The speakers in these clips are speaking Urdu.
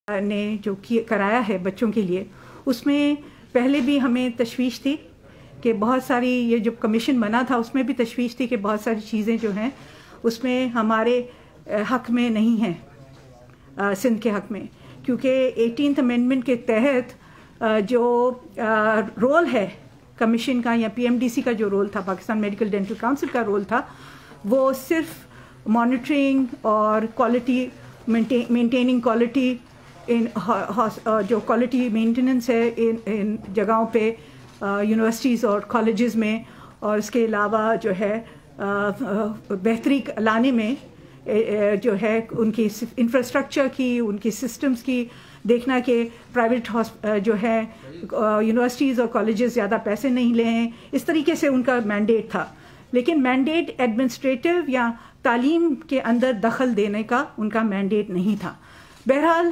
نے جو کرایا ہے بچوں کے لیے، اس میں پہلے بھی ہمیں تشویش تھی کہ بہت ساری، یہ جو کمیشن بنا تھا اس میں بھی تشویش تھی کہ بہت ساری چیزیں جو ہیں اس میں ہمارے حق میں نہیں ہیں، سندھ کے حق میں، کیونکہ 18th امینڈمنٹ کے تحت جو رول ہے کمیشن کا یا پی ایم ڈی سی کا جو رول تھا، پاکستان میڈیکل ڈینٹل کاؤنسل کا رول تھا، وہ صرف مانیٹرنگ اور کوالٹی مینٹیننگ کوالٹی جو کوالٹی مینٹیننس ہے ان جگہوں پہ یونیورسٹیز اور کالجز میں، اور اس کے علاوہ جو ہے بہتری لانے میں جو ہے ان کی انفراسٹرکچر کی، ان کی سسٹمز کی دیکھنا کہ پرائیویٹ جو ہے یونیورسٹیز اور کالجز زیادہ پیسے نہیں لیں، اس طریقے سے ان کا مینڈیٹ تھا. لیکن مینڈیٹ ایڈمنسٹریٹو یا تعلیم کے اندر دخل دینے کا ان کا مینڈیٹ نہیں تھا. بہرحال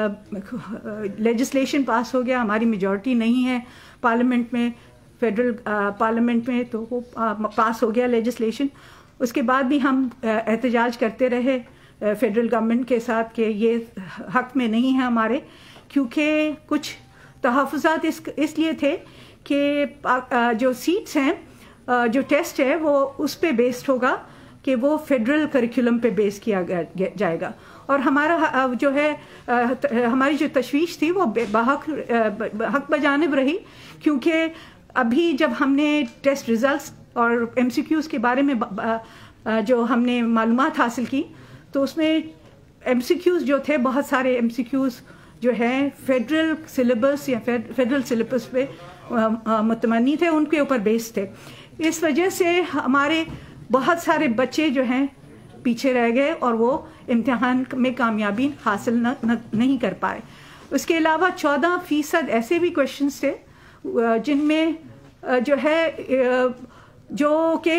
لیجسلیشن پاس ہو گیا، ہماری میجورٹی نہیں ہے پارلیمنٹ میں، فیڈرل پارلیمنٹ میں، تو وہ پاس ہو گیا لیجسلیشن. اس کے بعد بھی ہم احتجاج کرتے رہے فیڈرل گورنمنٹ کے ساتھ کہ یہ حق میں نہیں ہے ہمارے، کیونکہ کچھ تحفظات اس لیے تھے کہ جو سیٹس ہیں، جو ٹیسٹ ہے وہ اس پہ بیسڈ ہوگا کہ وہ فیڈرل کریکولم پہ بیس کیا جائے گا. اور ہمارا جو ہے ہماری جو تشویش تھی وہ حق بجانب رہی، کیونکہ ابھی جب ہم نے ٹیسٹ ریزلٹس اور ایم سی کیوز کے بارے میں جو ہم نے معلومات حاصل کی، تو اس میں ایم سی کیوز جو تھے، بہت سارے ایم سی کیوز جو ہیں فیڈرل سلیبس یا فیڈرل سلیبس پہ متمنی تھے، ان کے اوپر بیس تھے. اس وجہ سے ہمارے بہت سارے بچے جو ہیں پیچھے رہ گئے اور وہ امتحان میں کامیابی حاصل نہیں کر پائے. اس کے علاوہ 14% ایسے بھی کوشچنس تھے جن میں جو ہے جو کہ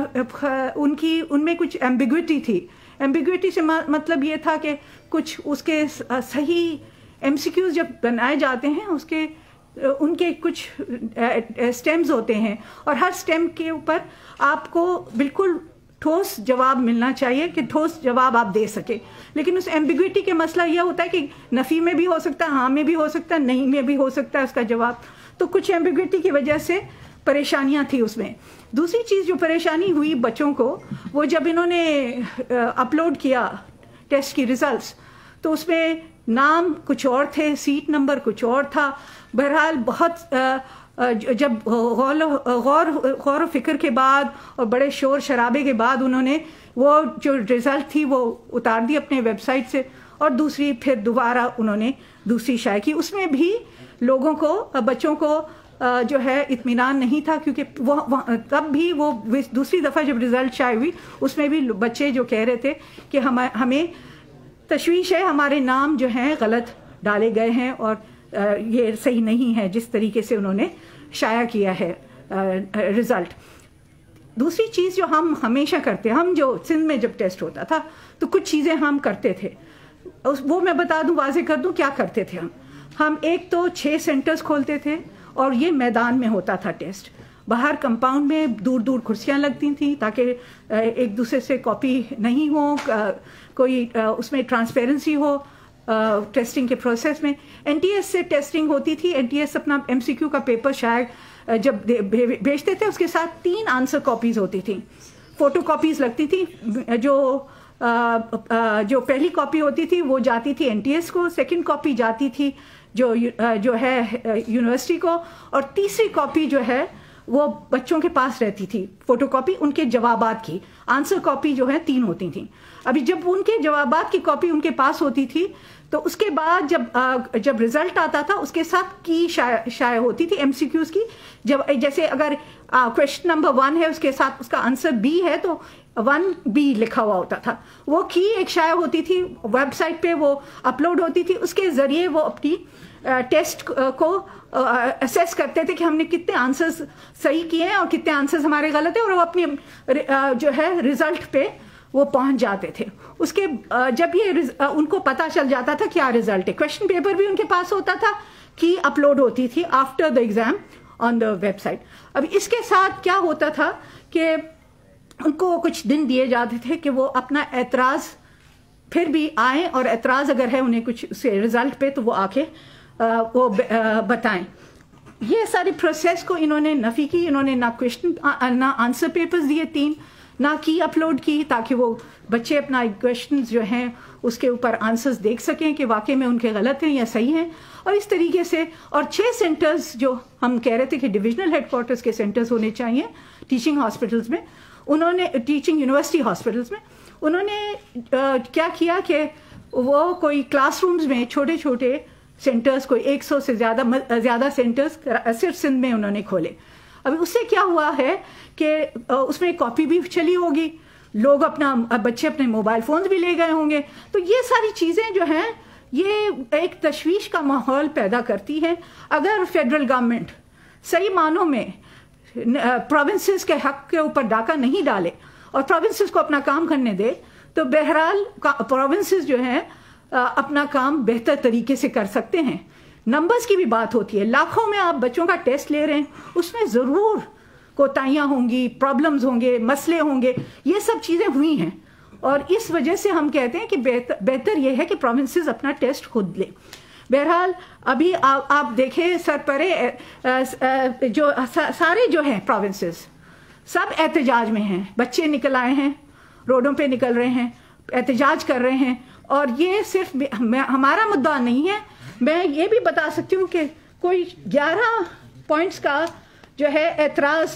ان میں کچھ ایمبیگوٹی تھی. ایمبیگوٹی سے مطلب یہ تھا کہ کچھ اس کے صحیح ایم سی کیوز جب بنائے جاتے ہیں ان کے کچھ سٹیمز ہوتے ہیں، اور ہر سٹیم کے اوپر آپ کو بالکل ٹھوس جواب ملنا چاہیے کہ ٹھوس جواب آپ دے سکے. لیکن اس ایمبیگوٹی کے مسئلہ یہ ہوتا ہے کہ نفی میں بھی ہو سکتا ہے، ہاں میں بھی ہو سکتا ہے، نہیں میں بھی ہو سکتا ہے اس کا جواب. تو کچھ ایمبیگوٹی کی وجہ سے پریشانیاں تھیں اس میں. دوسری چیز جو پریشانی ہوئی بچوں کو، وہ جب انہوں نے اپلوڈ کیا ٹیسٹ کی ریزلٹس، تو اس میں نام کچھ اور تھے، سیٹ نمبر کچھ اور تھا. بہرحال بہت جب غور و فکر کے بعد اور بڑے شور شرابے کے بعد انہوں نے وہ جو رزلٹ تھی وہ اتار دی اپنے ویب سائٹ سے، اور دوسری پھر دوبارہ انہوں نے دوسری شائع کی. اس میں بھی لوگوں کو، بچوں کو جو ہے اطمینان نہیں تھا، کیونکہ وہ تب بھی وہ دوسری دفعہ جب رزلٹ شائع ہوئی اس میں بھی بچے جو کہہ رہے تھے کہ ہمیں تشویش ہے، ہمارے نام جو ہیں غلط ڈالے گئے ہیں اور یہ صحیح نہیں ہے جس طریقے سے انہوں نے شائع کیا ہے رزلٹ. دوسری چیز جو ہم ہمیشہ کرتے، ہم جو سندھ میں جب ٹیسٹ ہوتا تھا تو کچھ چیزیں ہم کرتے تھے، وہ میں بتا دوں، واضح کر دوں کیا کرتے تھے ہم. ایک تو 6 سینٹرز کھولتے تھے، اور یہ میدان میں ہوتا تھا ٹیسٹ. باہر کمپاؤنڈ میں دور دور کرسیاں لگتی تھیں تاکہ ایک دوسرے سے کاپی نہیں ہو، کوئی اس میں ٹرانسپیرنسی ہو ٹیسٹنگ کے پروسیس میں. این ٹی ایس سے ٹیسٹنگ ہوتی تھی. این ٹی ایس اپنا ایم سی کیو کا پیپر شاید جب بھیجتے تھے اس کے ساتھ 3 آنسر کاپیز ہوتی تھیں، فوٹو کاپیز لگتی تھیں. جو پہلی کاپی ہوتی تھی وہ جاتی تھی این ٹی ایس کو، سیکنڈ کاپی جاتی تھی جو ہے یونیورسٹی کو، اور تیسری کاپی جو ہے وہ بچوں کے پاس رہتی تھی، فوٹو کاپی ان کے جوابات کی. آنسر کاپی جو ہے 3 ہوتی تھیں. ابھی جب ان کے جوابات کی کاپی ان کے پاس ہوتی تھی تو اس کے بعد جب رزلٹ آتا تھا اس کے ساتھ کی شائع ہوتی تھی ایم سی کیوز کی. جیسے اگر کویشچن نمبر 1 ہے، اس کے ساتھ اس کا آنسر B ہے تو 1B لکھا ہوا ہوتا تھا. وہ کی ایک شائع ہوتی تھی، ویب سائٹ پہ وہ اپلوڈ ہوتی تھی. اس کے ذریعے وہ اپنی ٹیسٹ کو اسیس کرتے تھے کہ ہم نے کتنے آنسرز صحیح کیے ہیں اور کتنے آنسرز ہمارے غلط ہیں، اور وہ اپنی جو ہے رزلٹ پہ وہ پہنچ جاتے تھے. اس کے جب یہ ان کو پتہ چل جاتا تھا کیا رزلٹ ہے، کویشچن پیپر بھی ان کے پاس ہوتا تھا، کی اپلوڈ ہوتی تھی after the exam on the website. اب اس کے ساتھ کیا ہوتا تھا کہ ان کو کچھ دن دیے جاتے تھے کہ وہ اپنا اعتراض پھر بھی آئیں اور اعتراض اگر ہے انہیں کچھ سے رزلٹ پہ تو وہ آ کے وہ بتائیں. یہ ساری پروسیس کو انہوں نے نفی کی. انہوں نے نہ آنسر پیپرز دیے 3 نہ کی اپلوڈ کی تاکہ وہ بچے اپنا کویشچنز جو ہیں اس کے اوپر آنسرز دیکھ سکیں کہ واقعی میں ان کے غلط ہیں یا صحیح ہیں. اور اس طریقے سے اور 6 سینٹرز جو ہم کہہ رہے تھے کہ ڈویژنل ہیڈ کوارٹرز کے سینٹرز ہونے چاہیے ٹیچنگ ہاسپٹلز میں, انہوں نے ٹیچنگ یونیورسٹی ہاسپٹلز میں انہوں نے کیا کیا کہ وہ کوئی کلاس رومز میں چھوٹے چھوٹے سینٹرز کوئی 100 سے زیادہ سینٹرز صرف سندھ میں انہوں نے کھولے. ابھی اس سے کیا ہوا ہے کہ اس میں کاپی بھی چلی ہوگی, لوگ بچے اپنے موبائل فونز بھی لے گئے ہوں گے. تو یہ ساری چیزیں جو ہیں یہ ایک تشویش کا ماحول پیدا کرتی ہے. اگر فیڈرل گورنمنٹ صحیح معنوں میں پروونسز کے حق کے اوپر ڈاکہ نہیں ڈالے اور پروونسز کو اپنا کام کرنے دے تو بہرحال پروونسز جو ہیں اپنا کام بہتر طریقے سے کر سکتے ہیں. نمبرز کی بھی بات ہوتی ہے, لاکھوں میں آپ بچوں کا ٹیسٹ لے رہے ہیں, اس میں ضرور کوتاہیاں ہوں گی, پرابلمز ہوں گے, مسئلے ہوں گے, یہ سب چیزیں ہوئی ہیں. اور اس وجہ سے ہم کہتے ہیں کہ بہتر یہ ہے کہ پروونسز اپنا ٹیسٹ خود لیں. بہرحال ابھی آپ دیکھیں سرپرے جو سارے جو ہیں پروونسز سب احتجاج میں ہیں. بچے نکل آئے ہیں, روڈوں پہ نکل رہے ہیں, احتجاج کر رہے ہیں. اور یہ صرف ہمارا مدعا نہیں ہے, میں یہ بھی بتا سکتی ہوں کہ کوئی 11 پوائنٹس کا جو ہے اعتراض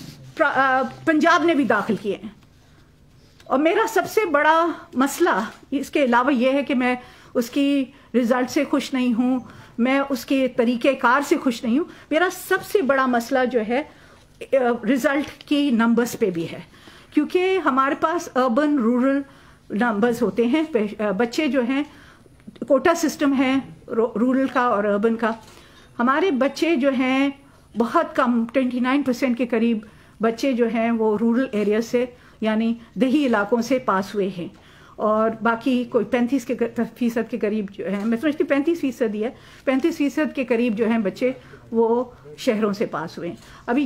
پنجاب نے بھی داخل کیے ہیں. اور میرا سب سے بڑا مسئلہ اس کے علاوہ یہ ہے کہ میں اس کی رزلٹ سے خوش نہیں ہوں, میں اس کے طریقہ کار سے خوش نہیں ہوں. میرا سب سے بڑا مسئلہ جو ہے رزلٹ کی نمبرز پہ بھی ہے, کیونکہ ہمارے پاس اربن رورل نمبرز ہوتے ہیں. بچے جو ہیں کوٹا سسٹم ہے رورل کا اور اربن کا. ہمارے بچے جو ہیں بہت کم 29% کے قریب بچے جو ہیں وہ رورل ایریا سے یعنی دیہی علاقوں سے پاس ہوئے ہیں, اور باقی کوئی 35% کے قریب جو ہیں, میں سمجھتی 35% ہی ہے, 35% کے قریب جو ہیں بچے وہ شہروں سے پاس ہوئے ہیں. ابھی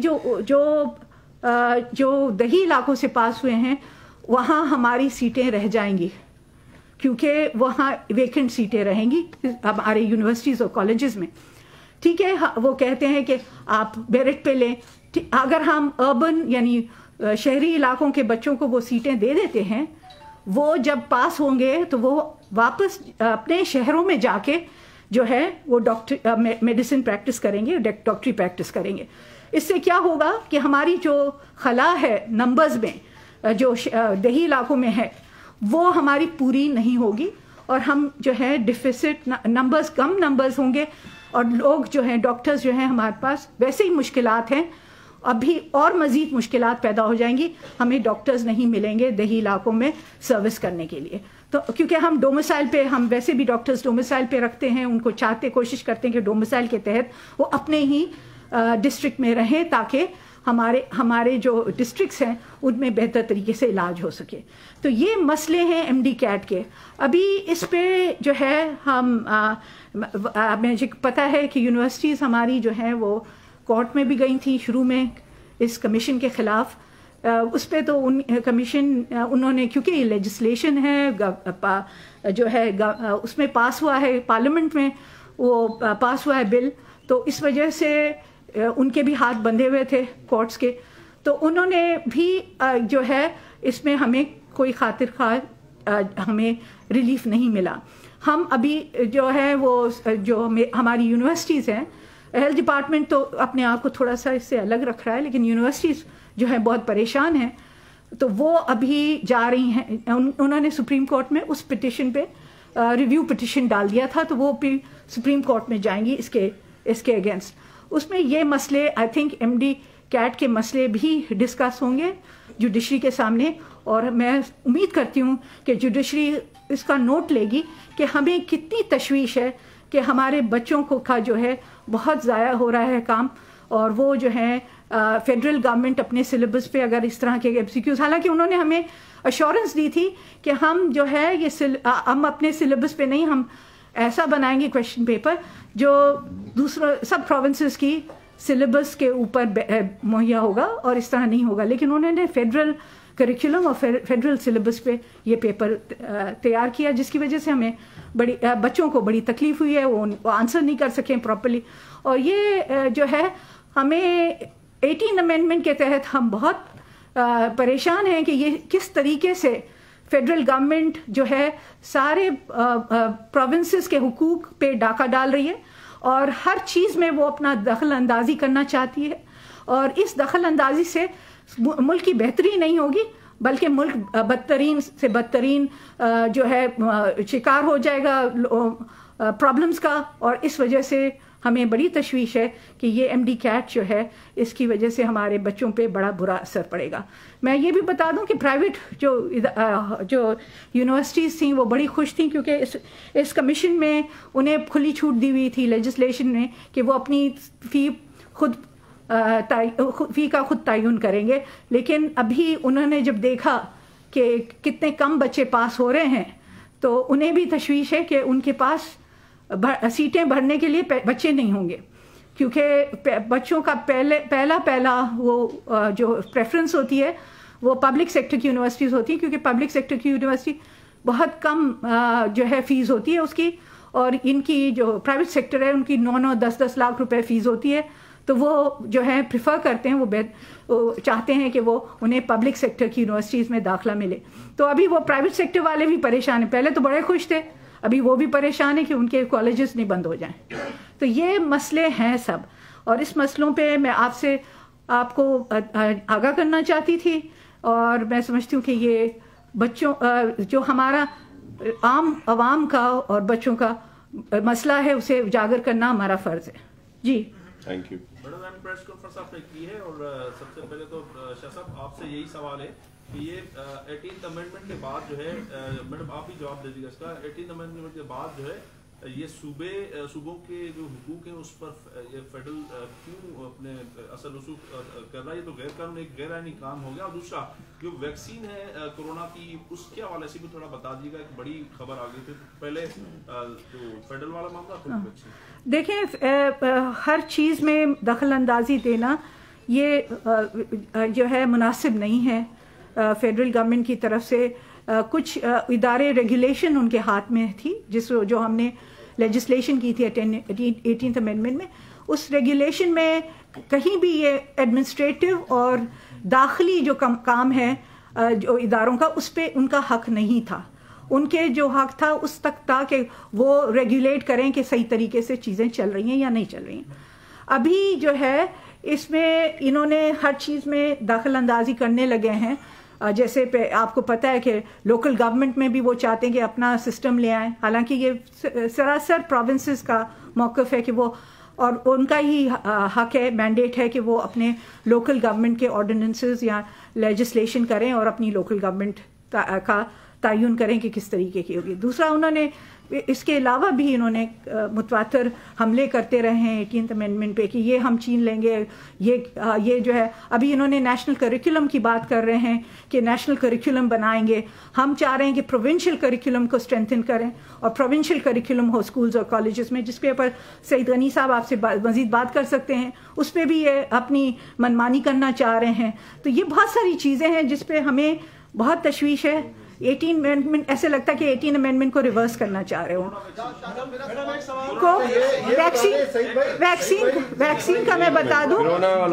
جو دیہی علاقوں سے پاس ہوئے ہیں وہاں ہماری سیٹیں رہ جائیں گی, کیونکہ وہاں ویکنٹ سیٹیں رہیں گی ہمارے یونیورسٹیز اور کالجز میں. ٹھیک ہے, وہ کہتے ہیں کہ آپ میرٹ پہ لیں. اگر ہم اربن یعنی شہری علاقوں کے بچوں کو وہ سیٹیں دے دیتے ہیں, وہ جب پاس ہوں گے تو وہ واپس اپنے شہروں میں جا کے جو ہے وہ میڈیسن پریکٹس کریں گے, ڈاکٹری پریکٹس کریں گے. اس سے کیا ہوگا کہ ہماری جو خلا ہے نمبرز میں جو دیہی علاقوں میں ہے وہ ہماری پوری نہیں ہوگی, اور ہم جو ہے ڈیفیسٹ نمبرز کم نمبرز ہوں گے, اور لوگ جو ہیں ڈاکٹرز جو ہیں ہمارے پاس ویسے ہی مشکلات ہیں, ابھی اور مزید مشکلات پیدا ہو جائیں گی. ہمیں ڈاکٹرز نہیں ملیں گے دیہی علاقوں میں سروس کرنے کے لیے. تو کیونکہ ہم ڈومیسائل پہ ہم ویسے بھی ڈاکٹرز ڈومیسائل پہ رکھتے ہیں, ان کو کوشش کرتے ہیں کہ ڈومیسائل کے تحت وہ اپنے ہی ڈسٹرکٹ میں رہیں تاکہ ہمارے جو ڈسٹرکٹس ہیں ان میں بہتر طریقے سے علاج ہو سکے. تو یہ مسئلے ہیں ایم ڈی کیٹ کے. ابھی اس پہ جو ہے مجھے پتہ ہے کہ یونیورسٹیز ہماری جو ہیں وہ کورٹ میں بھی گئی تھیں شروع میں اس کمیشن کے خلاف. اس پہ تو کمیشن انہوں نے کیونکہ یہ لیجسلیشن ہے جو ہے اس میں پاس ہوا ہے پارلیمنٹ میں, وہ پاس ہوا ہے بل, تو اس وجہ سے ان کے بھی ہاتھ بندھے ہوئے تھے کورٹس کے. تو انہوں نے بھی جو ہے اس میں ہمیں کوئی خاطر خواہ ہمیں ریلیف نہیں ملا. ہم ابھی جو ہے وہ جو ہماری یونیورسٹیز ہیں, ہیلتھ ڈپارٹمنٹ تو اپنے آپ کو تھوڑا سا اس سے الگ رکھ رہا ہے, لیکن یونیورسٹیز جو ہے بہت پریشان ہیں. تو وہ ابھی جا رہی ہیں, انہوں نے سپریم کورٹ میں اس پٹیشن پہ ریویو پٹیشن ڈال دیا تھا, تو وہ بھی سپریم کورٹ میں جائیں گی اس کے اگینسٹ. اس میں یہ مسئلے I think M D CAT کے مسئلے بھی ڈسکس ہوں گے جوڈیشری کے سامنے, اور میں امید کرتی ہوں کہ جوڈیشری اس کا نوٹ لے گی کہ ہمیں کتنی تشویش ہے کہ ہمارے بچوں کو کا جو ہے بہت ضائع ہو رہا ہے کام. اور وہ جو ہے فیڈرل گورنمنٹ اپنے سلیبس پہ اگر اس طرح کے ایمسیکیوز, حالانکہ انہوں نے ہمیں ایشورنس دی تھی کہ ہم جو ہے ہم اپنے سلیبس پہ نہیں, ہم ایسا بنائیں گے کویشچن پیپر جو سب پروونسز کی سلیبس کے اوپر مہیا ہوگا اور اس طرح نہیں ہوگا. لیکن انہوں نے فیڈرل کریکولم اور فیڈرل سلیبس پہ یہ پیپر تیار کیا، جس کی وجہ سے ہمیں بچوں کو بڑی تکلیف ہوئی ہے، وہ آنسر نہیں کر سکیں پراپرلی. اور یہ جو ہے ہمیں 18 امینڈمنٹ کے تحت ہم بہت پریشان ہیں کہ یہ کس طریقے سے فیڈرل گورنمنٹ جو ہے سارے پروونسز کے حقوق پہ ڈاکہ ڈال رہی ہے اور ہر چیز میں وہ اپنا دخل اندازی کرنا چاہتی ہے. اور اس دخل اندازی سے ملک کی بہتری نہیں ہوگی بلکہ ملک بدترین سے بدترین جو ہے شکار ہو جائے گا پرابلمز کا. اور اس وجہ سے ہمیں بڑی تشویش ہے کہ یہ MD CAT جو ہے اس کی وجہ سے ہمارے بچوں پہ بڑا برا اثر پڑے گا. میں یہ بھی بتا دوں کہ پرائیویٹ جو یونیورسٹیز تھیں وہ بڑی خوش تھیں کیونکہ اس کمیشن میں انہیں کھلی چھوٹ دی ہوئی تھی لیجسلیشن میں کہ وہ اپنی فی کا خود تعین کریں گے. لیکن ابھی انہوں نے جب دیکھا کہ کتنے کم بچے پاس ہو رہے ہیں تو انہیں بھی تشویش ہے کہ ان کے پاس سیٹیں بھرنے کے لیے بچے نہیں ہوں گے، کیونکہ بچوں کا پہلا وہ جو پریفرنس ہوتی ہے وہ پبلک سیکٹر کی یونیورسٹیز ہوتی ہیں، کیونکہ پبلک سیکٹر کی یونیورسٹی بہت کم جو ہے فیس ہوتی ہے اس کی، اور ان کی جو پرائیویٹ سیکٹر ہے ان کی 9-10 لاکھ روپے فیس ہوتی ہے. تو وہ جو ہے پریفر کرتے ہیں، وہ چاہتے ہیں کہ وہ انہیں پبلک سیکٹر کی یونیورسٹیز میں داخلہ ملے. تو ابھی وہ پرائیویٹ سیکٹر والے بھی پریشان ہیں، پہلے تو بڑے خوش تھے، ابھی وہ بھی پریشان ہیں کہ ان کے کالجز نہیں بند ہو جائیں. تو یہ مسئلے ہیں سب، اور اس مسئلوں پہ میں آپ کو آگاہ کرنا چاہتی تھی. اور میں سمجھتی ہوں کہ یہ بچوں جو ہمارا عوام کا اور بچوں کا مسئلہ ہے اسے اجاگر کرنا ہمارا فرض ہے. جی thank you. Madam press conference آپ نے کی ہے اور سب سے پہلے تو شاہ صاحب آپ سے یہی سوال ہے کہ یہ 18th امینڈمنٹ کے بعد جو ہے، میڈم آپ ہی جواب دے دیجیے اس کا، 18th امینڈمنٹ کے بعد جو ہے یہ صوبوں کے جو حقوق ہیں اس پر یہ فیڈرل کیوں اپنے اثر رسوخ کر رہا ہے؟ یہ تو غیر قانونی ایک غیر آئینی کام ہو گیا. اور دوسرا جو ویکسین ہے کورونا کی، اس کے حوالے سے بھی تھوڑا بتا دیجیے گا. ایک بڑی خبر آ گئی تھی پہلے جو فیڈرل والا معاملہ پھر ویکسین. دیکھیں ہر چیز میں دخل اندازی دینا یہ جو ہے مناسب نہیں ہے. فیڈرل گورنمنٹ کی طرف سے کچھ ادارے ریگولیشن ان کے ہاتھ میں تھی جو ہم نے لیجسلیشن کی تھی 18th امینڈمنٹ میں. اس ریگولیشن میں کہیں بھی یہ ایڈمنسٹریٹو اور داخلی جو کام ہے جو اداروں کا اس پہ ان کا حق نہیں تھا. ان کے جو حق تھا اس تک تھا کہ وہ ریگولیٹ کریں کہ صحیح طریقے سے چیزیں چل رہی ہیں یا نہیں چل رہی ہیں. ابھی جو ہے اس میں انہوں نے ہر چیز میں دخل اندازی کرنے لگے ہیں. جیسے آپ کو پتہ ہے کہ لوکل گورنمنٹ میں بھی وہ چاہتے ہیں کہ اپنا سسٹم لے آئیں، حالانکہ یہ سراسر پروونسز کا موقف ہے کہ وہ، اور ان کا ہی حق ہے، مینڈیٹ ہے کہ وہ اپنے لوکل گورنمنٹ کے آرڈیننسز یا لیجسلیشن کریں اور اپنی لوکل گورنمنٹ کا تعین کریں کہ کس طریقے کی ہوگی. دوسرا انہوں نے اس کے علاوہ بھی انہوں نے متواتر حملے کرتے رہے ہیں 18th امینڈمنٹ پہ کہ یہ ہم چھین لیں گے، یہ جو ہے ابھی انہوں نے نیشنل کریکولم کی بات کر رہے ہیں کہ نیشنل کریکولم بنائیں گے. ہم چاہ رہے ہیں کہ پروونشل کریکولم کو اسٹرینتھن کریں اور پروونشل کریکولم ہو اسکولز اور کالجز میں، جس کے اوپر سعید غنی صاحب آپ سے مزید بات کر سکتے ہیں. اس پہ بھی یہ اپنی منمانی کرنا چاہ رہے ہیں. تو یہ بہت ساری چیزیں ہیں جس پہ ہمیں بہت تشویش ہے. 18 امینڈمنٹ ایسے لگتا ہے کہ 18 امینڈمنٹ کو ریورس کرنا چاہ رہے ہوں. ویکسین کا میں بتا دوں،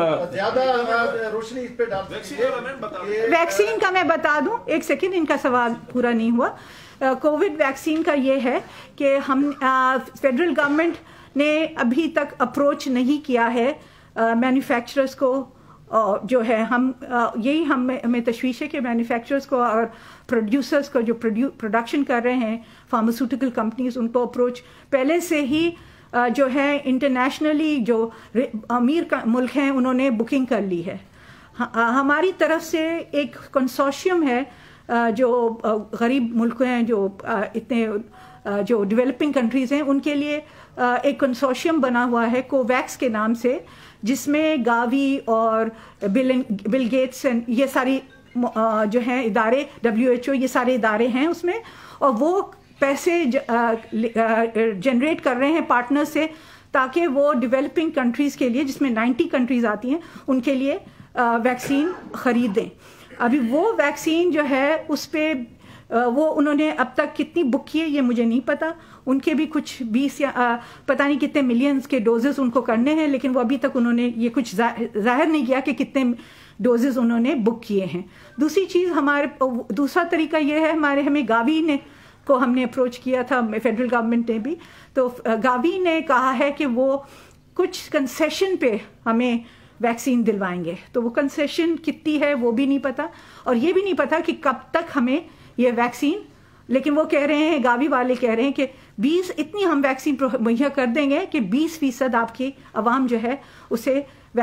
ویکسین کا میں بتا دوں، ایک سیکنڈ، ان کا سوال پورا نہیں ہوا. کووڈ ویکسین کا یہ ہے کہ ہم فیڈرل گورنمنٹ نے ابھی تک اپروچ نہیں کیا ہے مینوفیکچررز کو. جو ہے یہی ہمیں تشویش ہے کہ مینوفیکچررز کو اور پروڈیوسرز کو جو پروڈکشن کر رہے ہیں فارماسیوٹیکل کمپنیز، ان کو اپروچ پہلے سے ہی جو ہے انٹرنیشنلی جو امیر ملک ہیں انہوں نے بکنگ کر لی ہے. ہماری طرف سے ایک کنسورشیم ہے جو غریب ملک ہیں، جو اتنے جو ڈیولپنگ کنٹریز ہیں، ان کے لیے ایک کنسورشیم بنا ہوا ہے کوویکس کے نام سے، جس میں گاوی اور بل گیٹس یہ ساری جو ہیں ادارے، WHO یہ سارے ادارے ہیں اس میں، اور وہ پیسے جنریٹ کر رہے ہیں پارٹنر سے تاکہ وہ ڈیولپنگ کنٹریز کے لیے، جس میں 90 کنٹریز آتی ہیں، ان کے لیے ویکسین خریدیں. अभी वो वैक्सीन जो है उस पर वो उन्होंने अब तक कितनी बुक की है ये मुझे नहीं पता, उनके भी कुछ 20 या पता नहीं कितने मिलियंस के डोजेस उनको करने हैं, लेकिन वो अभी तक उन्होंने ये कुछ जाहिर नहीं किया कि कितने डोजेस उन्होंने बुक किए हैं। दूसरी चीज़ दूसरा तरीका ये है, हमें गावी ने को हमने अप्रोच किया था, फेडरल गवर्नमेंट ने भी, तो गावी ने कहा है कि वो कुछ कंसेशन पे हमें वैक्सीन दिलवाएंगे, तो वो कंसेशन कितनी है वो भी नहीं पता, और ये भी नहीं पता कि कब तक हमें ये वैक्सीन, लेकिन वो कह रहे हैं, गावी वाले कह रहे हैं कि 20 इतनी हम वैक्सीन मुहैया कर देंगे कि 20% आपकी आवाम जो है उसे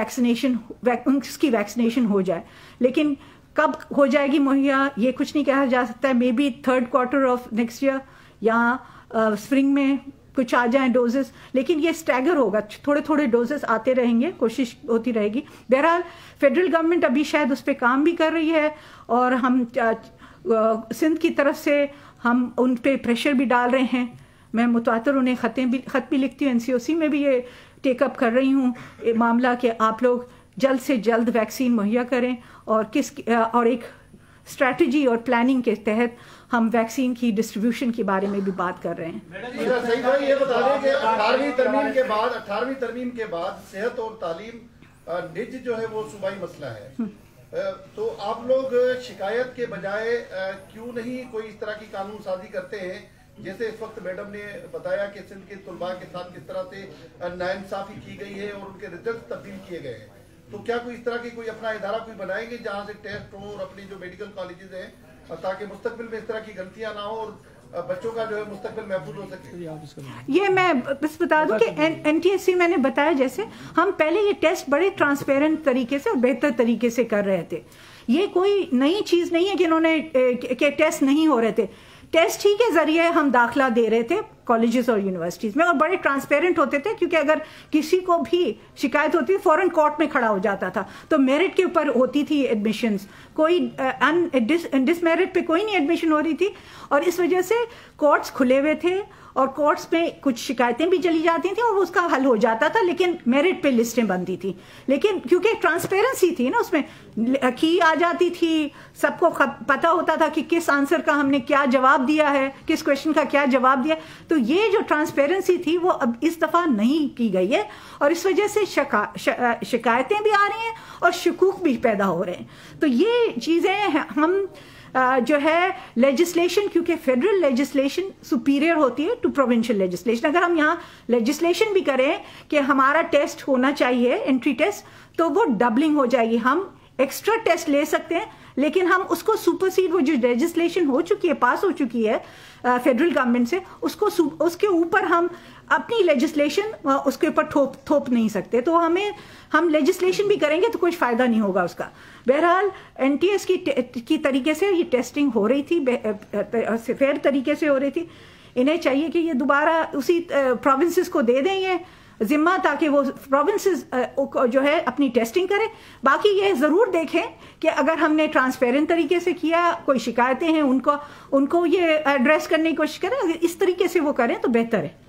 उसकी वैक्सीनेशन हो जाए। लेकिन कब हो जाएगी मुहैया ये कुछ नहीं कहा जा सकता है, maybe 3rd quarter of next year या स्प्रिंग में कुछ आ जाएं डोजेस, लेकिन ये स्टैगर होगा, थोड़े थोड़े डोजेस आते रहेंगे, कोशिश होती रहेगी। बहरहाल फेडरल गवर्नमेंट अभी शायद उस पर काम भी कर रही है, और हम सिंध की तरफ से हम उन पे प्रेशर भी डाल रहे हैं। मैं मुतवातर उन्हें खत भी लिखती हूँ, NCOC में भी ये टेकअप कर रही हूँ मामला कि आप लोग जल्द से जल्द वैक्सीन मुहैया करें, और एक स्ट्रैटेजी और प्लानिंग के तहत हम वैक्सीन की डिस्ट्रीब्यूशन के बारे में भी बात कर रहे हैं। सही भाई, ये बता दें कि 18वीं तरमीम के बाद सेहत और तालीम निज जो है वो सूबाई मसला है, तो आप लोग शिकायत के बजाय क्यों नहीं कोई इस तरह की कानून साजी करते हैं, जैसे इस वक्त मैडम ने बताया कि सिंध के तुलबा के साथ किस तरह से नाइंसाफी की गई है और उनके रिजल्ट तब्दील किए गए हैं, तो क्या कोई इस तरह की कोई अपना इदारा कोई बनाएंगे जहां से टेस्ट हो, और अपनी जो मेडिकल कॉलेजेस हैं, ताकि मुस्तकबिल में इस तरह की गलतियां ना हो और बच्चों का जो है मुस्तकबिल महफूज हो सके। ये मैं बस बता दूं कि NTSC मैंने बताया, जैसे हम पहले ये टेस्ट बड़े ट्रांसपेरेंट तरीके से और बेहतर तरीके से कर रहे थे, ये कोई नई चीज नहीं है कि इन्होंने के टेस्ट नहीं हो रहे थे, टेस्ट ही के जरिए हम दाखला दे रहे थे कॉलेजेस और यूनिवर्सिटीज में, और बड़े ट्रांसपेरेंट होते थे, क्योंकि अगर किसी को भी शिकायत होती थी फौरन कोर्ट में खड़ा हो जाता था, तो मेरिट के ऊपर होती थी एडमिशन्स, कोई डिसमेरिट पे कोई नहीं एडमिशन हो रही थी, और इस वजह से कोर्ट्स खुले हुए थे, और कोर्ट्स में कुछ शिकायतें भी चली जाती थी और उसका हल हो जाता था, लेकिन मेरिट पे लिस्टें बनती थी, लेकिन क्योंकि ट्रांसपेरेंसी थी ना, उसमें की आ जाती थी, सबको पता होता था कि किस आंसर का हमने क्या जवाब दिया है, किस क्वेश्चन का क्या जवाब दिया, तो ये जो ट्रांसपेरेंसी थी वो अब इस दफा नहीं की गई है, और इस वजह से शिकायतें भी आ रही हैं और शकूक भी पैदा हो रहे हैं। तो ये चीजें हम जो है लेजिस्लेशन, क्योंकि फेडरल लेजिस्लेशन सुपीरियर होती है टू प्रोविंशियल लेजिस्लेशन, अगर हम यहाँ लेजिस्लेशन भी करें कि हमारा टेस्ट होना चाहिए एंट्री टेस्ट, तो वो डबलिंग हो जाएगी, हम एक्स्ट्रा टेस्ट ले सकते हैं, लेकिन हम उसको सुपरसीड, वो जो लेजिस्लेशन हो चुकी है, पास हो चुकी है फेडरल गवर्नमेंट से, उसके ऊपर हम अपनी लेजिस्लेशन उसके ऊपर थोप नहीं सकते, तो हम लेजिस्लेशन भी करेंगे तो कुछ फायदा नहीं होगा उसका। बहरहाल NTS की तरीके से ये टेस्टिंग हो रही थी, फेयर तरीके से हो रही थी, इन्हें चाहिए कि ये दोबारा उसी प्रोविंसेस को दे दें ये जिम्मा, ताकि वो प्रोविंसेस जो है अपनी टेस्टिंग करें। बाकी ये जरूर देखें कि अगर हमने ट्रांसपेरेंट तरीके से किया, कोई शिकायतें हैं उनको ये एड्रेस करने की कोशिश करें, अगर इस तरीके से वो करें तो बेहतर है।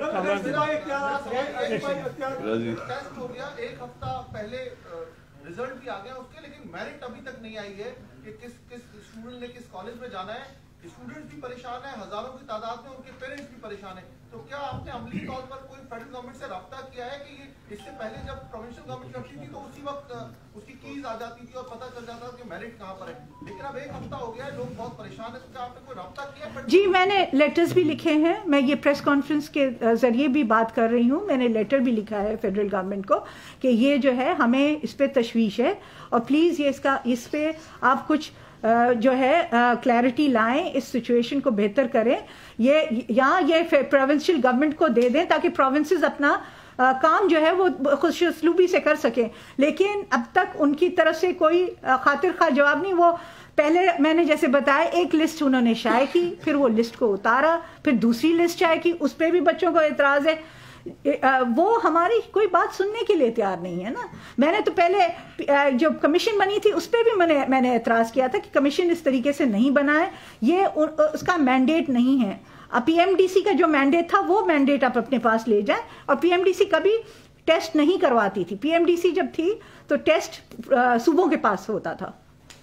एक हफ्ता पहले रिजल्ट भी आ गया उसके, लेकिन मेरिट अभी तक नहीं आई है कि किस स्टूडेंट ने किस कॉलेज में जाना है। स्टूडेंट्स भी परेशान है, हजारों की तादाद में उनके पेरेंट्स भी परेशान है। तो क्या आपने अमली तौर पर कोई फेडरल गवर्नमेंट से रब्ता किया है कि इससे पहले जब प्रोविंशियल गवर्नमेंट करती थी तो उसी वक्त उसकी कीज आ जाती थी और पता चल जाता था कि मेरिट कहाँ पर है, लेकिन अब एक हफ्ता हो गया है, लोग बहुत परेशान है, तो क्या आपने कोई रब्ता किया? जी, मैंने लेटर्स भी लिखे हैं, मैं ये प्रेस कॉन्फ्रेंस के जरिए भी बात कर रही हूँ, मैंने लेटर भी लिखा है फेडरल गवर्नमेंट को कि ये जो है हमें इस पर तशवीश है, और प्लीज़ इस पे आप कुछ जो है क्लैरिटी लाएं, इस सिचुएशन को बेहतर करें, ये प्रोविंशियल गवर्नमेंट को दे दें ताकि प्रोविंसेस अपना काम जो है वो खुशउस्लूबी से कर सकें। लेकिन अब तक उनकी तरफ से कोई खातिर खा जवाब नहीं। वो पहले मैंने जैसे बताया, एक लिस्ट उन्होंने शाये की, फिर वो लिस्ट को उतारा, फिर दूसरी लिस्ट शाये की, उस पर भी बच्चों को एतराज़ है। वो हमारी कोई बात सुनने के लिए तैयार नहीं है ना। मैंने तो पहले जो कमीशन बनी थी उस पर भी मैंने एतराज़ किया था कि कमीशन इस तरीके से नहीं बना है, ये उसका मैंडेट नहीं है। अब PMDC का जो मैंडेट था वो मैंडेट आप अपने पास ले जाएं, और PMDC कभी टेस्ट नहीं करवाती थी। PMDC जब थी तो टेस्ट सूबों के पास होता था।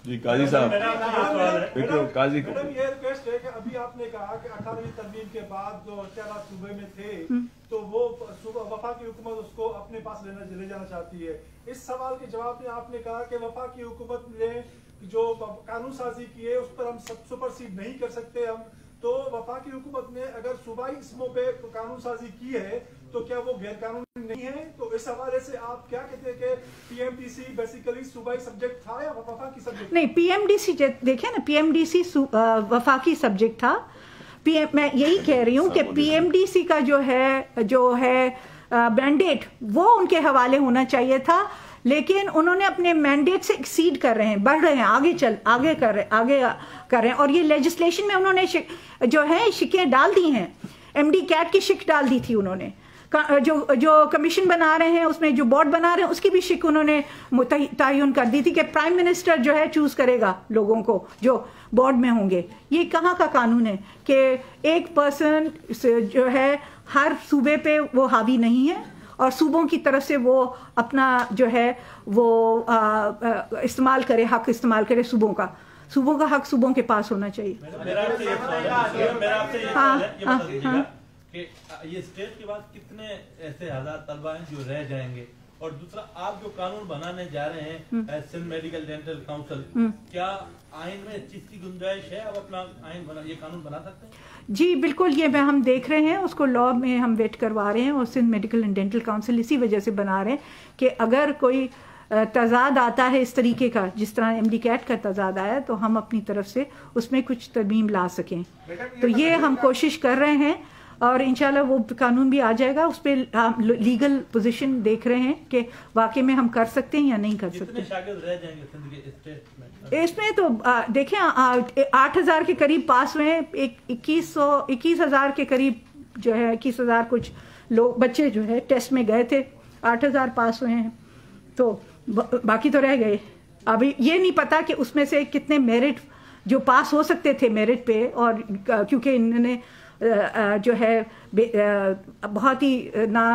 जी काजी साहब, काजी मैडम ये रिक्वेस्ट है कि अभी आपने कहा कि 18वीं तरमीम के बाद जो इख्तियारात सूबे में थे तो वो वफाकी हुकूमत उसको अपने पास ले जाना चाहती है। इस सवाल के जवाब में आपने कहा कि वफाकी हुकूमत ने जो कानून साजी की है उस पर हम सुपरसीड नहीं कर सकते हम, तो वफाकी हुकूमत ने अगर सूबाई इसमों पे कानून साजी की है तो क्या वो गैर कानूनी नहीं है? तो इस हवाले से आप क्या कहते हैं कि पीएमडीसी बेसिकली सूबाई सब्जेक्ट था या वफाकी सब्जेक्ट? नहीं, पीएमडीसी देखे ना, पीएमडीसी वफाकी सब्जेक्ट था। मैं यही कह रही हूँ कि पीएमडीसी का जो है मैंडेट वो उनके हवाले होना चाहिए था, लेकिन उन्होंने अपने मैंडेट से एक्सीड कर रहे हैं, बढ़ रहे हैं, आगे कर रहे हैं। और ये लेजिस्लेशन में उन्होंने जो है शिकें डाल दी हैं, एमडी कैट की शिक डाल दी थी उन्होंने। जो कमीशन बना रहे हैं उसमें जो बोर्ड बना रहे हैं उसकी भी शिक उन्होंने तयन कर दी थी कि प्राइम मिनिस्टर जो है चूज करेगा लोगों को जो बोर्ड में होंगे। ये कहाँ का कानून है कि एक पर्सन जो है हर सूबे पे वो हावी नहीं है और सूबों की तरफ से वो अपना जो है वो इस्तेमाल करे, हक इस्तेमाल करे सूबों का हक सूबों के पास होना चाहिए। कि ये स्टेट के बाद कितने ऐसे हजार तलबा हैं जो रह जाएंगे, और दूसरा आप जो कानून बनाने जा रहे हैं सिंध मेडिकल डेंटल काउंसिल, क्या आइन में इस चीज की गुंजाइश है? आप अपना आइन ये कानून बना सकते हैं? जी बिल्कुल, ये हम देख रहे हैं, उसको लॉ में हम वेट करवा रहे हैं और Sindh medical and dental council इसी वजह से बना रहे हैं कि अगर कोई तजाद आता है इस तरीके का जिस तरह एमडी कैट का तजाद आया तो हम अपनी तरफ से उसमें कुछ तरमीम ला सकें। तो ये हम कोशिश कर रहे हैं और इंशाल्लाह वो कानून भी आ जाएगा। उस पर हम लीगल पोजीशन देख रहे हैं कि वाकई में हम कर सकते हैं या नहीं कर सकते। इसमें तो देखें 8,000 के करीब पास हुए हैं, 21,000 के करीब जो है 21,000 कुछ लोग बच्चे जो है टेस्ट में गए थे, 8,000 पास हुए हैं, तो बाकी तो रह गए। अभी ये नहीं पता कि उसमें से कितने मेरिट जो पास हो सकते थे मेरिट पे, और क्योंकि इन्होंने जो है बहुत ही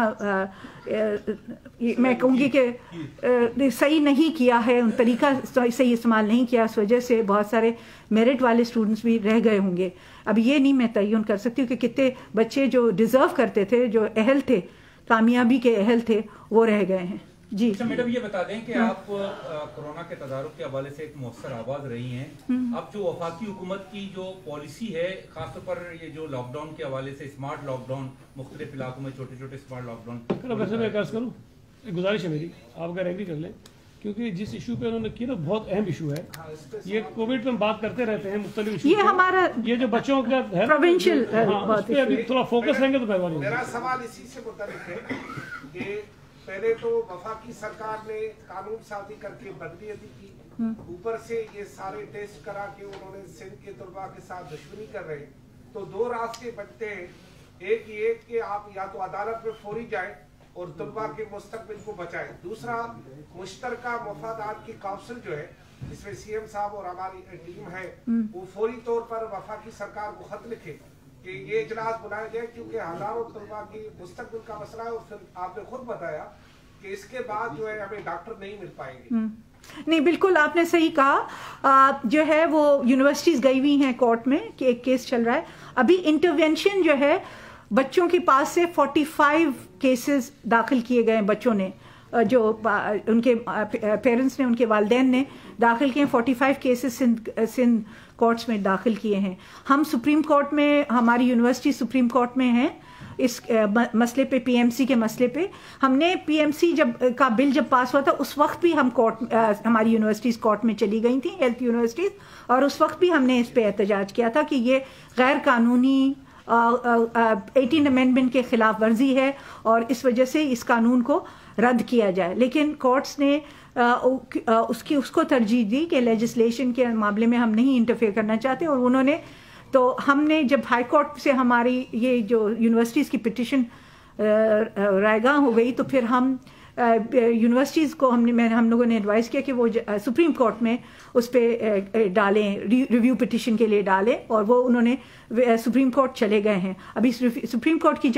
मैं कहूँगी कि सही नहीं किया है, उन तरीका सही इस्तेमाल नहीं किया, इस वजह से बहुत सारे मेरिट वाले स्टूडेंट्स भी रह गए होंगे। अब ये नहीं मैं तयन कर सकती हूँ कि कितने बच्चे जो डिज़र्व करते थे, जो अहल थे, कामयाबी के अहल थे, वो रह गए हैं। जी अच्छा मैडम, ये बता दें कि आप कोरोना के तदारुक के हवाले से एक मौसर आवाज रही हैं। अब जो वफाकी हुकूमत की जो पॉलिसी है, खासतौर पर ये जो लॉकडाउन के हवाले से स्मार्ट लॉकडाउन, मुख्तलिफ इलाकों में छोटे छोटे स्मार्ट लॉकडाउन, वैसे मैं अर्ज करूँ, एक गुजारिश है मेरी, आप अगर एग्री कर लें, क्योंकि जिस इशू पे उन्होंने किया ना बहुत अहम इशू है। ये कोविड पे हम बात करते रहते हैं मुख्तलिफ इशू, ये हमारा ये जो बच्चों का है प्रोविंशियल, उस पे अभी थोड़ा फोकस रहेंगे तो बेहतर होगा। मेरा सवाल इसी से मुताल्लिक है कि पहले तो वफाकी सरकार ने कानून साजी करके बदली की, ऊपर से ये सारे टेस्ट करा के उन्होंने सिंध के तलबा के साथ दुश्मनी कर रहे हैं, तो दो रास्ते बनते हैं। एक ये कि आप या तो अदालत में फौरी जाए और तलबा के मुस्तकबिल को बचाएं, दूसरा मुश्तरका मफादात की काउंसिल जो है जिसमें सीएम साहब और हमारी टीम है, वो फौरी तौर पर वफाकी सरकार को खत लिखे कि ये इजलास बुलाया जाए, क्योंकि हजारों तलबा की मुस्तकबिल का मसला है। और फिर आपने खुद बताया कि इसके बाद जो है हमें डॉक्टर नहीं मिल पाएंगे। नहीं, बिल्कुल आपने सही कहा। जो है वो यूनिवर्सिटीज गई हुई हैं कोर्ट में कि एक केस चल रहा है अभी, इंटरवेंशन जो है बच्चों के पास से 45 केसेस दाखिल किए गए हैं, बच्चों ने जो उनके पेरेंट्स ने, उनके वालिदैन ने दाखिल किए हैं। 45 केसेस सिंध कोर्ट्स में दाखिल किए हैं। हम सुप्रीम कोर्ट में, हमारी यूनिवर्सिटी सुप्रीम कोर्ट में है इस मसले पे, पीएमसी के मसले पे। हमने पीएमसी का बिल जब पास हुआ था उस वक्त भी हम कोर्ट, हमारी यूनिवर्सिटीज कोर्ट में चली गई थी, हेल्थ यूनिवर्सिटीज, और उस वक्त भी हमने इस पे एहतजाज किया था कि ये गैर कानूनी 18 अमेंडमेंट के खिलाफ वर्जी है और इस वजह से इस कानून को रद्द किया जाए। लेकिन कोर्ट्स ने उसको तरजीह दी कि लेजिस्लेशन के मामले में हम नहीं इंटरफेयर करना चाहते, और उन्होंने, तो हमने जब हाई कोर्ट से हमारी ये जो यूनिवर्सिटीज़ की पिटिशन रायगा हो गई, तो फिर हम यूनिवर्सिटीज़ को हम लोगों ने एडवाइस किया कि वो सुप्रीम कोर्ट में उस पर डालें, रिव्यू पिटिशन के लिए डालें, और वो उन्होंने सुप्रीम कोर्ट चले गए हैं। अभी सुप्रीम कोर्ट की जब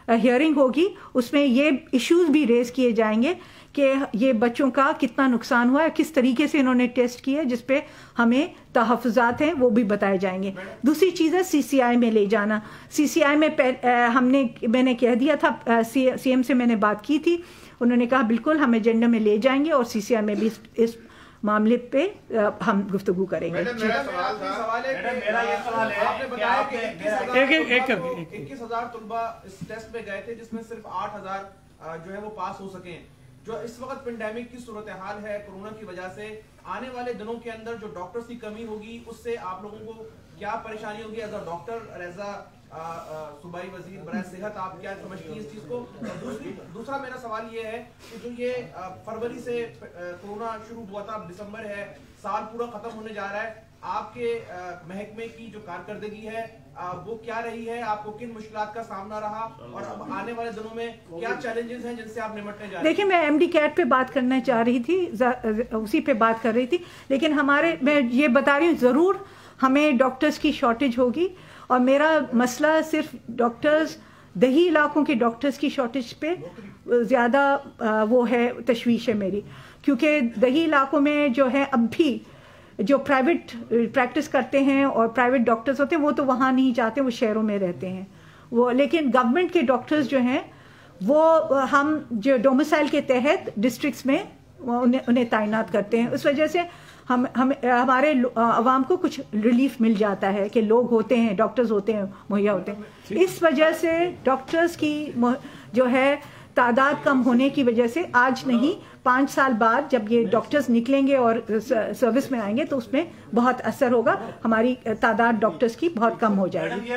ہیئرنگ ہوگی اس میں یہ ایشوز بھی ریز کیے جائیں گے کہ یہ بچوں کا کتنا نقصان ہوا ہے, کس طریقے سے انہوں نے ٹیسٹ کیا, جس پہ ہمیں تحفظات ہیں وہ بھی بتائے جائیں گے. دوسری چیز ہے CCI میں لے جانا. CCI میں میں نے کہہ دیا تھا, CM سے میں نے بات کی تھی, انہوں نے کہا بالکل ہم ایجنڈا میں لے جائیں گے اور CCI میں بھی اس معاملے پہ ہم گفتگو کریں گے. میرا سوال ہے کہ آپ نے بتایا کہ 21,000 طلبہ اس ٹیسٹ میں گئے تھے جس میں صرف 8,000 جو ہے وہ پاس ہو سکیں. جو اس وقت پینڈیمک کی صورتحال ہے کورونا کی وجہ سے, آنے والے دنوں کے اندر جو ڈاکٹرز کی کمی ہوگی اس سے آپ لوگوں کو کیا پریشانی ہوگی as a doctor, as a صوبائی وزیر برائے صحت, آپ کیا سمجھتی ہیں اس چیز کو؟ دوسرا میرا سوال یہ ہے کہ جو یہ فروری سے کورونا شروع ہوا تھا, اب دسمبر ہے, سال پورا ختم ہونے جا رہا ہے, آپ کے محکمے کی جو کارکردگی ہے وہ کیا رہی ہے, آپ کو کن مشکلات کا سامنا رہا, اور اب آنے والے دنوں میں کیا چیلنجز ہیں جن سے آپ نمٹنے جا رہے ہیں؟ دیکھیں میں MD CAT پہ بات کرنا چاہ رہی تھی, اسی پہ بات کر رہی تھی, لیکن میں یہ بتا رہی ہوں ضرور ہمیں ڈاکٹرز کی شارٹیج ہوگی, اور میرا مسئلہ صرف ڈاکٹرز, دیہی علاقوں کے ڈاکٹرز کی شارٹیج پہ زیادہ وہ ہے, تشویش ہے میری, کیونکہ دیہی علاقوں میں جو ہے اب بھی جو پرائیویٹ پریکٹس کرتے ہیں اور پرائیویٹ ڈاکٹرز ہوتے ہیں وہ تو وہاں نہیں جاتے, وہ شہروں میں رہتے ہیں وہ, لیکن گورنمنٹ کے ڈاکٹرز جو ہیں وہ ہم جو ڈومیسائل کے تحت ڈسٹرکٹس میں انہیں تعینات کرتے ہیں. اس وجہ سے ہمارے عوام کو کچھ ریلیف مل جاتا ہے کہ لوگ ہوتے ہیں, ڈاکٹرز ہوتے ہیں, مہیا ہوتے ہیں. اس وجہ سے ڈاکٹرز کی جو ہے تعداد کم ہونے کی وجہ سے آج نہیں 5 سال بعد جب یہ ڈاکٹرز نکلیں گے اور سروس میں آئیں گے تو اس میں بہت اثر ہوگا, ہماری تعداد ڈاکٹرز کی بہت کم ہو جائے گی.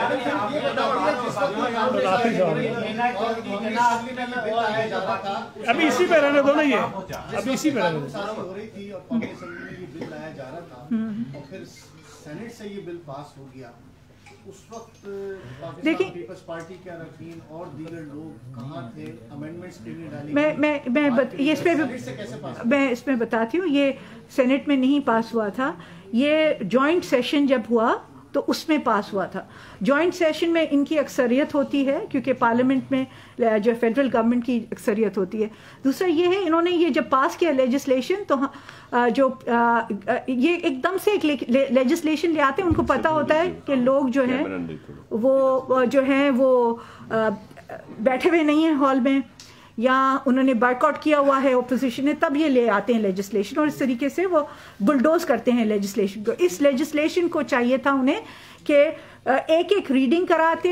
ابھی اسی پہ رہنے دو نا, یہ ابھی اسی پہ رہنے دو. ہو رہی تھی اور کانگریس اسمبلی میں بل لایا جا رہا تھا اور پھر سینٹ سے یہ بل پاس ہو گیا. اس وقت پاکستان پیپلز پارٹی کے اراکین اور دیگر لوگ کہاں تھے؟ امینڈمنٹس کے لیے ڈالی میں اس میں بتاتی ہوں, یہ سینٹ میں نہیں پاس ہوا تھا, یہ جوائنٹ سیشن جب ہوا تو اس میں پاس ہوا تھا. جوائنٹ سیشن میں ان کی اکثریت ہوتی ہے کیونکہ پارلیمنٹ میں جو فیڈرل گورنمنٹ کی اکثریت ہوتی ہے. دوسرا یہ ہے انہوں نے یہ جب پاس کیا لیجسلیشن تو جو یہ ایک دم سے ایک لیجسلیشن لے آتے ہیں, ان کو پتہ ہوتا ہے کہ لوگ جو ہیں وہ جو ہیں وہ بیٹھے ہوئے نہیں ہیں ہال میں یا انہوں نے بائیک آؤٹ کیا ہوا ہے اپوزیشن نے, تب یہ لے آتے ہیں لیجسلیشن اور اس طریقے سے وہ بلڈوز کرتے ہیں لیجسلیشن کو. اس لیجسلیشن کو چاہیے تھا انہیں کہ ایک ایک ریڈنگ کراتے,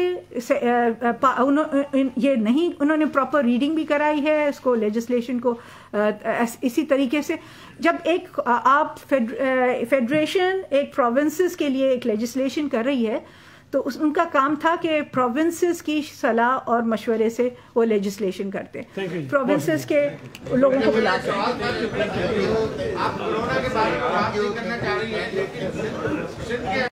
یہ نہیں انہوں نے پراپر ریڈنگ بھی کرائی ہے اس کو لیجسلیشن کو. اسی طریقے سے جب ایک آپ فیڈریشن ایک پروونسز کے لیے ایک لیجسلیشن کر رہی ہے تو ان کا کام تھا کہ پروونسز کی صلاح اور مشورے سے وہ لیجسلیشن کرتے ہیں, پروونسز کے لوگوں کو بلاتے ہیں. آپ کورونا کے بارے میں بات نہیں کرنا چاہ رہی ہیں لیکن